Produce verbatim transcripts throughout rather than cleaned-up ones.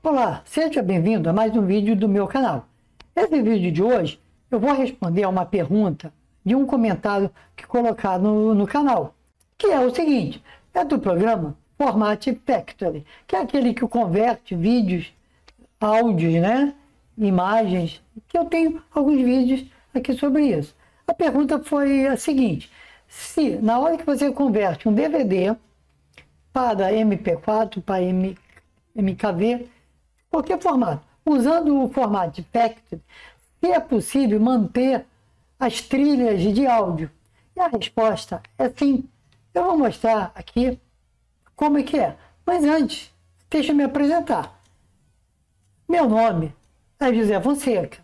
Olá, seja bem-vindo a mais um vídeo do meu canal. Esse vídeo de hoje eu vou responder a uma pergunta de um comentário que colocaram no, no canal, que é o seguinte: é do programa Format Factory, que é aquele que converte vídeos, áudios, né, imagens, que eu tenho alguns vídeos aqui sobre isso. A pergunta foi a seguinte: se na hora que você converte um D V D para M P quatro, para M K V, qualquer formato, usando o Format Factory, se é possível manter as trilhas de áudio? E a resposta é sim. Eu vou mostrar aqui como é que é. Mas antes, deixa eu me apresentar. Meu nome é José Fonseca.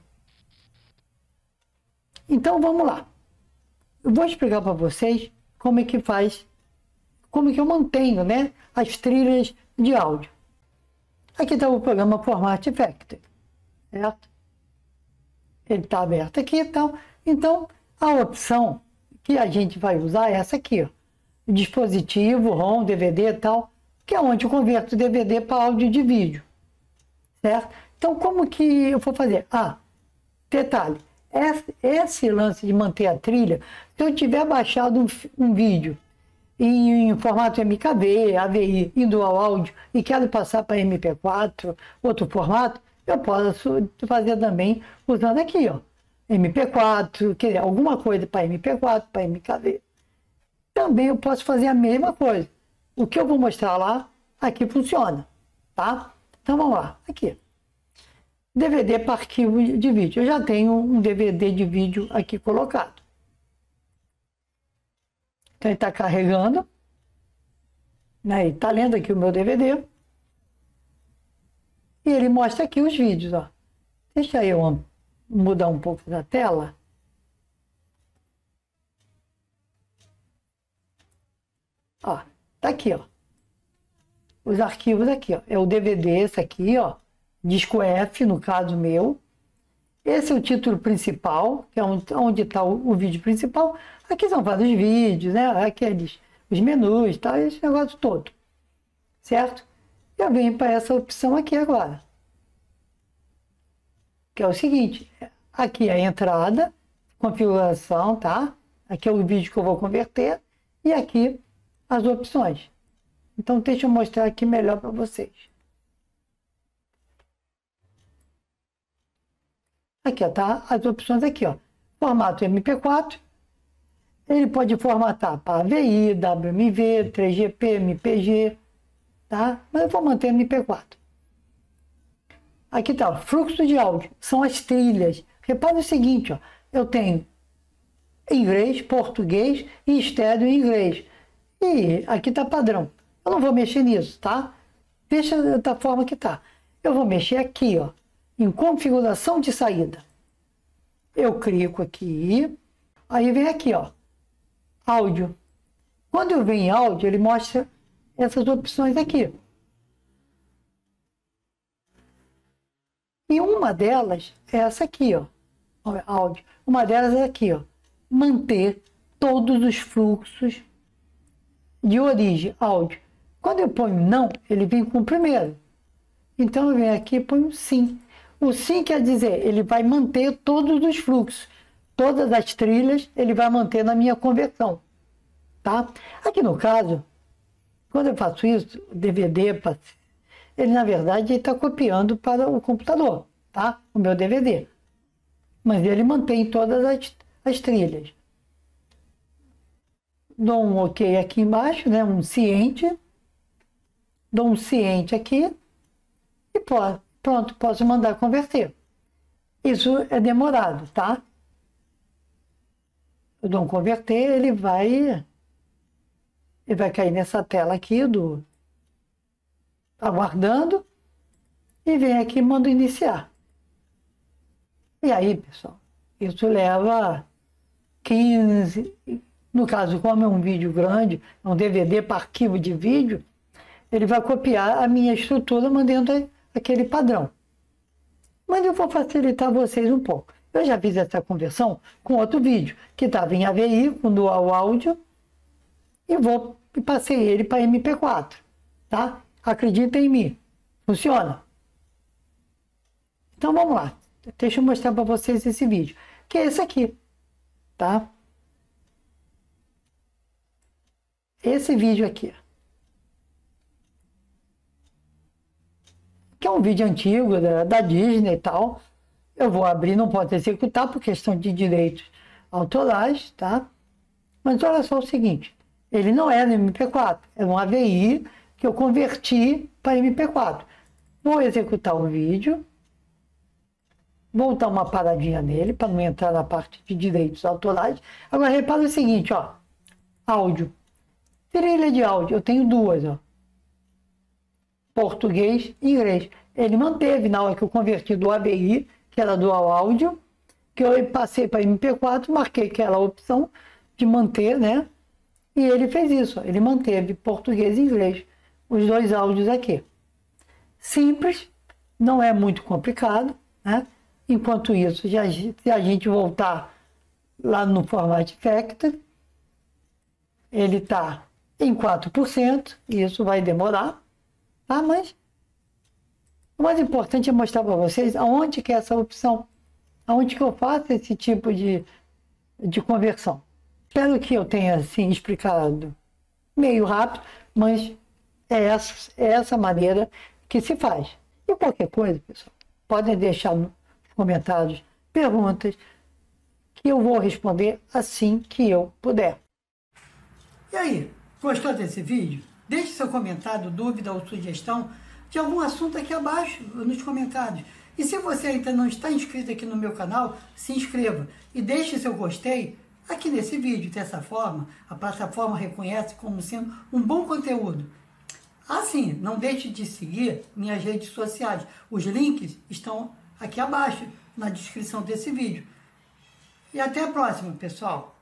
Então vamos lá. Eu vou explicar para vocês como é que faz, como é que eu mantenho, né, as trilhas de áudio. Aqui está o programa Format Factory, certo? Ele está aberto aqui, então, então a opção que a gente vai usar é essa aqui, ó, dispositivo, ROM, D V D e tal, que é onde eu converto D V D para áudio de vídeo, certo? Então, como que eu vou fazer? Ah, detalhe, esse, esse lance de manter a trilha, se eu tiver baixado um, um vídeo em, em formato M K V, A V I, indo ao áudio, e quero passar para M P quatro, outro formato, eu posso fazer também usando aqui, ó, M P quatro, quer dizer, alguma coisa para M P quatro, para M K V. Também eu posso fazer a mesma coisa. O que eu vou mostrar lá, aqui funciona, tá? Então vamos lá, aqui. D V D para arquivo de vídeo. Eu já tenho um D V D de vídeo aqui colocado. Então ele está carregando, né? Ele está lendo aqui o meu D V D. E ele mostra aqui os vídeos, ó. Deixa eu mudar um pouco da tela. Ó, tá aqui, ó. Os arquivos aqui, ó. É o D V D, esse aqui, ó. Disco F, no caso meu. Esse é o título principal, que é onde está o, o vídeo principal. Aqui são vários vídeos, né? Aqueles, os menus, tá? Esse negócio todo. Certo? Eu venho para essa opção aqui agora. Que é o seguinte. Aqui é a entrada, configuração, tá? Aqui é o vídeo que eu vou converter. E aqui as opções. Então, deixa eu mostrar aqui melhor para vocês. Aqui, ó, tá? As opções aqui, ó. Formato M P quatro. Ele pode formatar para A V I, W M V, três G P, M P G, tá? Mas eu vou manter M P quatro. Aqui tá, ó, fluxo de áudio. São as trilhas. Repara o seguinte, ó. Eu tenho inglês, português e estéreo em inglês. E aqui tá padrão. Eu não vou mexer nisso, tá? Deixa da forma que tá. Eu vou mexer aqui, ó, em configuração de saída. Eu clico aqui, aí vem aqui, ó, áudio. Quando eu venho em áudio, ele mostra essas opções aqui. E uma delas é essa aqui, ó, áudio. Uma delas é aqui, ó, manter todos os fluxos de origem, áudio. Quando eu ponho não, ele vem com o primeiro. Então eu venho aqui e ponho sim. O sim quer dizer, ele vai manter todos os fluxos, todas as trilhas, ele vai manter na minha conversão, tá? Aqui no caso, quando eu faço isso, o D V D, ele na verdade está copiando para o computador, tá? O meu D V D. Mas ele mantém todas as, as trilhas. Dou um OK aqui embaixo, né? Um ciente. Dou um ciente aqui e pô, pronto, posso mandar converter. Isso é demorado, tá? Eu dou um converter, ele vai, ele vai cair nessa tela aqui do aguardando e vem aqui e manda iniciar. E aí, pessoal, isso leva quinze, no caso, como é um vídeo grande, é um D V D para arquivo de vídeo, ele vai copiar a minha estrutura mandando aquele padrão. Mas eu vou facilitar vocês um pouco. Eu já fiz essa conversão com outro vídeo, que estava em A V I, com dual áudio, e vou e passei ele para M P quatro, tá? Acreditem em mim, funciona. Então vamos lá, deixa eu mostrar para vocês esse vídeo, que é esse aqui, tá? Esse vídeo aqui, que é um vídeo antigo da, da Disney e tal. Eu vou abrir, não posso executar por questão de direitos autorais, tá? Mas olha só o seguinte, ele não é no M P quatro, é um A V I que eu converti para M P quatro. Vou executar o vídeo, vou dar uma paradinha nele para não entrar na parte de direitos autorais. Agora repara o seguinte, ó, áudio, trilha de áudio, eu tenho duas, ó, português e inglês. Ele manteve na hora que eu converti do A V I, que era dual áudio, que eu passei para M P quatro, marquei aquela opção de manter, né? E ele fez isso, ele manteve português e inglês, os dois áudios aqui. Simples, não é muito complicado, né? Enquanto isso, já, se a gente voltar lá no Format Factory, ele está em quatro por cento, e isso vai demorar, tá? Mas o mais importante é mostrar para vocês aonde que é essa opção, aonde que eu faço esse tipo de, de conversão. Espero que eu tenha, assim, explicado meio rápido, mas é essa, é essa maneira que se faz. E qualquer coisa, pessoal, podem deixar nos comentários perguntas que eu vou responder assim que eu puder. E aí, gostou desse vídeo? Deixe seu comentário, dúvida ou sugestão de algum assunto aqui abaixo nos comentários. E se você ainda não está inscrito aqui no meu canal, se inscreva e deixe seu gostei aqui nesse vídeo. Dessa forma, a plataforma reconhece como sendo um bom conteúdo. Assim, não deixe de seguir minhas redes sociais. Os links estão aqui abaixo, na descrição desse vídeo. E até a próxima, pessoal!